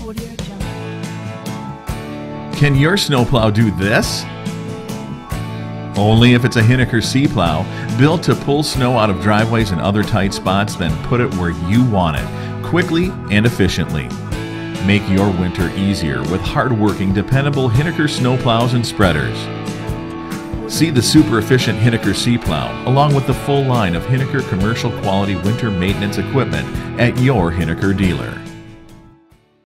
Can your snowplow do this? Only if it's a Hiniker Plow, built to pull snow out of driveways and other tight spots, then put it where you want it, quickly and efficiently. Make your winter easier with hard-working, dependable Hiniker snowplows and spreaders. See the super efficient Hiniker Plow along with the full line of Hiniker commercial quality winter maintenance equipment at your Hiniker dealer.